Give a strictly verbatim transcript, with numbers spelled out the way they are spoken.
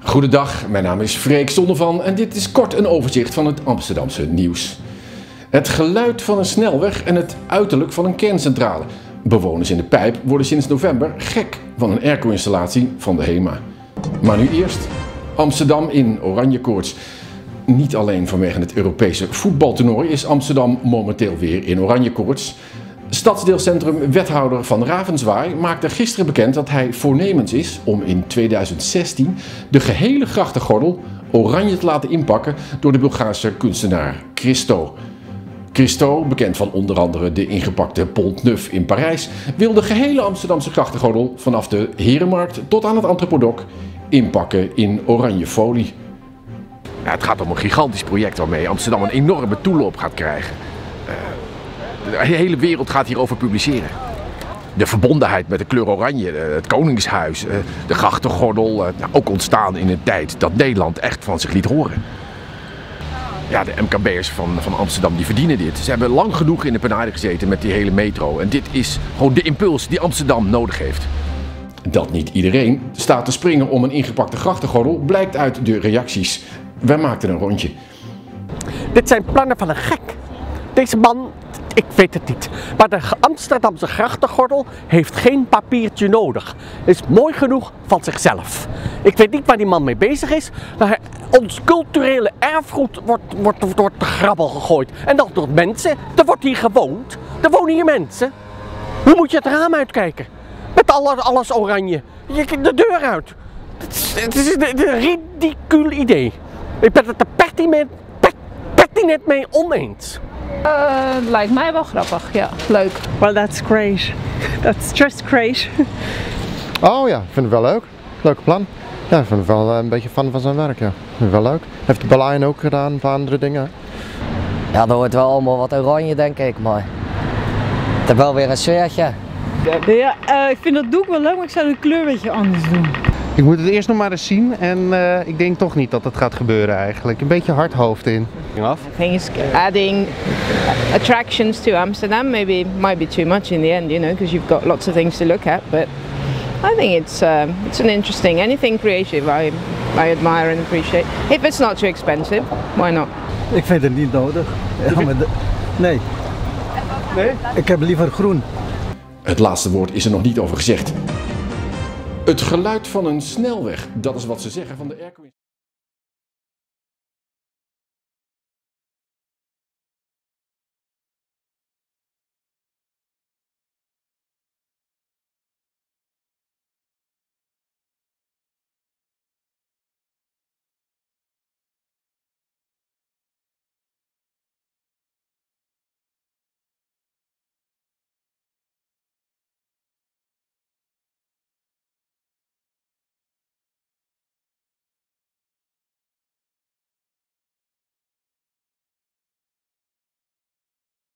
Goedendag, mijn naam is Freek Zonnevan en dit is kort een overzicht van het Amsterdamse nieuws. Het geluid van een snelweg en het uiterlijk van een kerncentrale. Bewoners in de Pijp worden sinds november gek van een airco-installatie van de HEMA. Maar nu eerst Amsterdam in oranje koorts. Niet alleen vanwege het Europese voetbaltoernooi is Amsterdam momenteel weer in oranje koorts. Stadsdeelcentrum wethouder Van Ravenswaay maakte gisteren bekend dat hij voornemens is om in tweeduizend zestien de gehele grachtengordel oranje te laten inpakken door de Bulgaarse kunstenaar Christo. Christo, bekend van onder andere de ingepakte Pont Neuf in Parijs, wil de gehele Amsterdamse grachtengordel vanaf de Herenmarkt tot aan het Antropodoc inpakken in oranje folie. Ja, het gaat om een gigantisch project waarmee Amsterdam een enorme toelop gaat krijgen. Uh, de hele wereld gaat hierover publiceren. De verbondenheid met de kleur oranje, het Koningshuis, de grachtengordel, nou, ook ontstaan in een tijd dat Nederland echt van zich liet horen. Ja, de M K B'ers van, van Amsterdam die verdienen dit. Ze hebben lang genoeg in de penarie gezeten met die hele metro. En dit is gewoon de impuls die Amsterdam nodig heeft. Dat niet iedereen staat te springen om een ingepakte grachtengordel blijkt uit de reacties. Wij maakten een rondje. Dit zijn plannen van een gek. Deze man, ik weet het niet. Maar de Amsterdamse grachtengordel heeft geen papiertje nodig. Het is mooi genoeg van zichzelf. Ik weet niet waar die man mee bezig is, maar ons culturele erfgoed wordt, wordt, wordt, wordt te grabbel gegooid. En dat door mensen. Er wordt hier gewoond. Er wonen hier mensen. Hoe moet je het raam uitkijken? Met alles, alles oranje. Je kijkt de deur uit. Het is, het is een, een ridicuul idee. Ik ben het er pertinent, pertinent mee oneens. Uh, lijkt mij wel grappig, ja, leuk. Well, that's great. That's just great. Oh ja, ik vind het wel leuk. Leuke plan. Ja, ik vind het wel een beetje fan van zijn werk, ja. Ik vind het wel leuk. Heeft de Berlijn ook gedaan, een paar andere dingen. Ja, dat wordt wel allemaal wat oranje, denk ik, maar het heeft wel weer een sfeertje. Ja, uh, ik vind dat doek wel leuk, maar ik zou de kleur een beetje anders doen. Ik moet het eerst nog maar eens zien en uh, ik denk toch niet dat het gaat gebeuren eigenlijk. Een beetje hard hoofd in. I think it's adding attractions to Amsterdam maybe might be too much in the end, you know, because you've got lots of things to look at. But I think it's uh, it's an interesting anything creative. I I admire and appreciate. If it's not too expensive, why not? Ik vind het niet nodig. Ja, maar de, nee. Nee. Ik heb liever groen. Het laatste woord is er nog niet over gezegd. Het geluid van een snelweg, dat is wat ze zeggen van de airco.